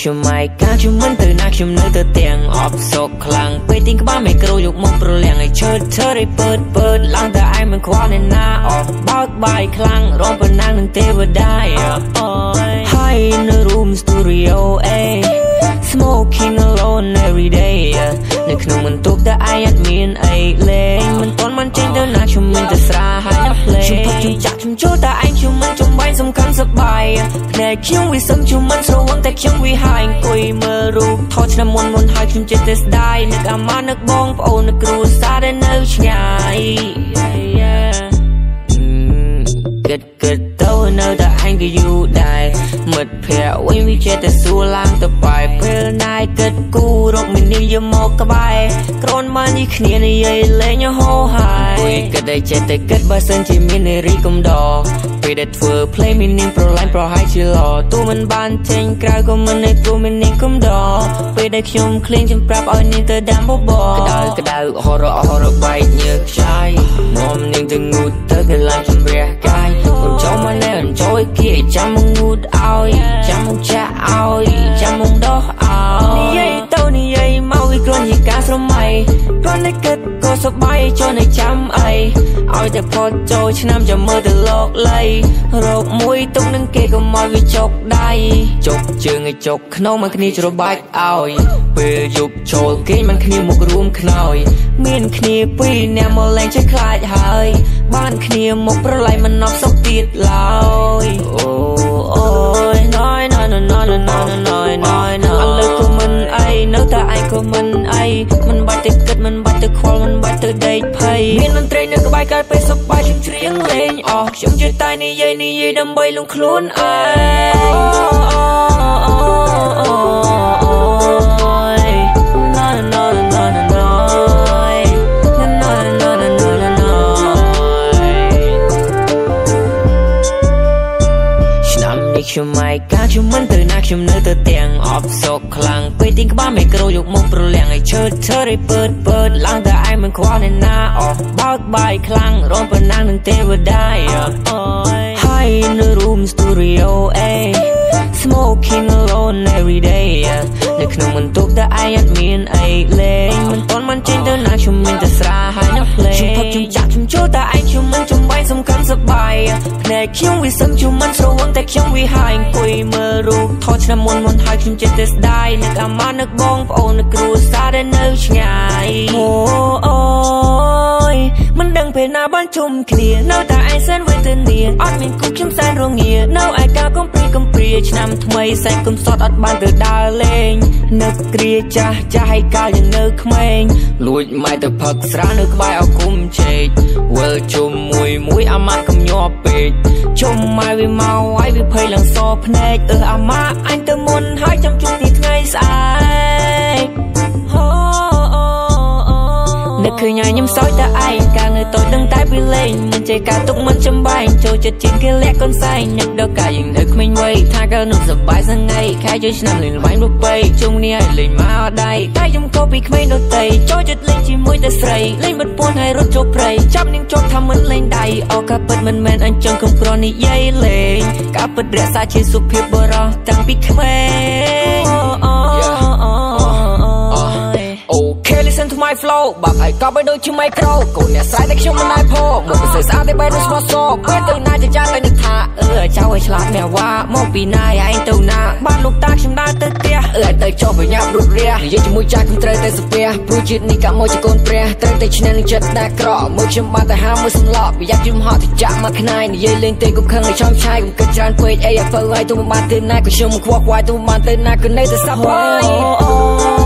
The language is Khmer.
ខ្ញុំមិនកាខ្ញុំមិនទៅណាខ្ញុំនៅទៅទាំងអបសោកខ្លាំងពេលទីក្បាលមិនក្រូយកមកប្រលៀងឲ្យឈើឲ្យពើឡើងតែឯងមិនខ្វល់អ្នកណាអស់បើកបាយខ្លាំងរងប៉ុណ្ណានឹងទេវតាហើយនៅ room studio smoking alone every day នៅក្នុងបន្ទប់តែឯងអត់មានអីលេងមិនទាន់មិនចេញទៅណាខ្ញុំមានតែស្រាហើយណាភ្លេងខ្ញុំចាក់ខ្ញុំចូលតែឯងខ្ញុំមិនចំបាញ់សំខាន់សប្បាយភ្នែកខ្ញុំវាសឹងខ្ញុំមិនស្រវឹងតែខ្ញុំវាហាយអង្គុយមើលរូបថតឆ្នាំមុនហើយខ្ញុំចិត្តតែស្ដាយនឹកអាម៉ានឹកបងប្អូននឹកគ្រួសារដែលនៅឆ្ងាយគិតទៅនៅតែឯងក៏យូរដែរមិត្តភក្តិវិញវាចេះតែសួរឡើងទៅបាយពេលណាយគិតគូរកមីនីយកមកក្បែរក្រនមកនេះគ្នានិយាយលេងហោហើយគិតតែចេះតែគិតបើសិនជាមាននារីកំដរពេលដែលធ្វើ play មាននាងប្រឡាញ់ប្រហែលជាល្អទូមិនបានចេញក្រៅក៏មិនឲ្យព្រោះមាននាងកំដរពេលដែលខ្ញុំឃ្លៀងខ្ញុំប្រាប់ឲ្យនាងទៅដាំបបក្តៅហរបែកញើសខ្ចាយនាំនាងទៅងូតទៅកន្លែងជំរះកាយកូនចៅមកនៅជួយគេចាំមកងូតឲ្យចាំមកចាក់ឲ្យចាំមកដោះឲ្យនិយាយទៅនិយាយមកវាគ្រាន់ជាការស្រមៃគ្រាន់តែគិតក៏សប្បាយចូលនៅចាំអីឲ្យតែផុតចូលឆ្នាំចាំមើលទៅលោកលៃរោគមួយទុកនឹងគេក៏មកវាចុកដៃចុកជើងឲ្យចុកក្នុងមកគ្នាច្របាច់ឲ្យពេលយប់ចូលគេមិនគ្នាមករួមខ្នើយមានគ្នាពីរអ្នកមកលេងចេះខ្លាចហើយបានគ្នាមកប្រឡ័យមិនណប់សុខទៀតឡើយអូយណយអត់លើក៏មិនអីនៅតែឯងក៏មិនអីមិនបាច់ទៅគិតមិនបាច់ទៅខ្វល់មិនបាច់ទៅដេកភ័យមានមន្ត្រីនៅក្បែរកាយពេលសប្បាយខ្ញុំច្រៀងលេងអស់ខ្ញុំជឿតែនិយាយដើម្បីលងខ្លួនឯងខ្ញុំមិនកាខ្ញុំមិនទៅណាខ្ញុំនៅទៅទាំងអបសោកខ្លាំងពេលទីក្បាលមិនក្រូយកមកប្រលៀងឲ្យឈើឲ្យពើឡើងតែឯងមិនខ្វល់អ្នកណាអស់បើកបាយខ្លាំងរងប៉ុណ្ណានឹងទេវតាហើយនៅ room studio smoking alone every day នៅក្នុងបន្ទប់តែឯងអត់មានអីលេងមិនទាន់មិនចេញទៅណាខ្ញុំមានតែស្រាហើយណាភ្លេងខ្ញុំចាក់ខ្ញុំចូលតែឯងខ្ញុំមិនចំបាញ់សំខាន់សប្បាយភ្នែកខ្ញុំវាសឹងខ្ញុំមិនស្រវឹងតែខ្ញុំវាហាយអង្គុយមើលរូបថតឆ្នាំមុនហើយខ្ញុំចិត្តតែស្ដាយនឹកអាម៉ានឹកបងប្អូននឹកគ្រួសារដែលនៅឆ្ងាយអូយមិនដឹងពេលណាបានជុំគ្នានៅតែឯងសែនវេទនាអត់មានគូខ្ញុំសែនរងានៅឯកាកំព្រាឆ្នាំថ្មីសែនគុំសតអត់បានទៅដើរលេងនឹកគ្រាចាស់ឲ្យកាលยังនៅក្មេងលួចម៉ែទៅផឹកស្រានៅក្បែរអគុំជែកវើជុំមួយអាម៉ាកំញាប់ពេកជុំម៉ែវាមកឲ្យវាភ័យឡើងសភ្នែកអាម៉ាអញទៅមុនហើយចាំជួបទីថ្ងៃស្អែកនឹកឃើញខ្ញុំសោយតែឯងកាលនៅតូចដឹងតែពីលេងមិនចេះការទុកមិនចំបែងចូលចិត្តជាងគេលាក់កូនសែងនឹកដល់កាយយើងនៅក្មេងវ័យថាកើនោះសប្បាយសងៃខែជួយឆ្នាំលេងល្បែងប្រពៃជុំនេះឲ្យលេងមកដៃតែខ្ញុំក៏ពីក្មេងដទៃចូលចិត្តលេងជាមួយតែស្រីលេងបិទពួនហើយរត់ចូលព្រៃចាប់នាងជាប់ថាមិនលេងដៃអកាពិតមិនមែនអញ្ចឹងកុំក្រនិយាយលេងការពិតរក្សាជាសុភាពបរោះតាំងពីក្មេងlisten to my flow បាក់ឲ្យកប់ឲ្យដូចជាមីក្រូកូនអ្នកស្រ័យតែខ្ញុំមិនដែរផងមកពិសេសស្អាតតែបែរដូចស្មោះសោពេលទៅណាចាចាតែនឹកថាចៅឲ្យឆ្លាតអ្នកវ៉ាមកពីណាឯងទៅណាបានលោកតាខ្ញុំដើរទៅផ្ទះឲ្យទៅចុះបញ្ញាប់រុតរះនិយាយជាមួយចាស់ខ្ញុំត្រូវតែសុភ័ក្រព្រោះជាតិនេះកាមកជាកូនព្រះត្រូវតែឈ្នះនឹងចិត្តតែក្រក់មកខ្ញុំបានតែហាមួយសំឡប់ប្រយ័ត្នយំហត់ទៅចាក់មកខ្នាយនិយាយលេងទេកុំខឹងឲ្យឆោមឆាយកុំគិតច្រើនពេកអីឲ្យពើឲ្យទៅមិនបានទៅណាក៏ខ្ញុំខ្វល់ខ្វាយទៅមិនបានទៅណាក៏នៅតែសាប់ហើយ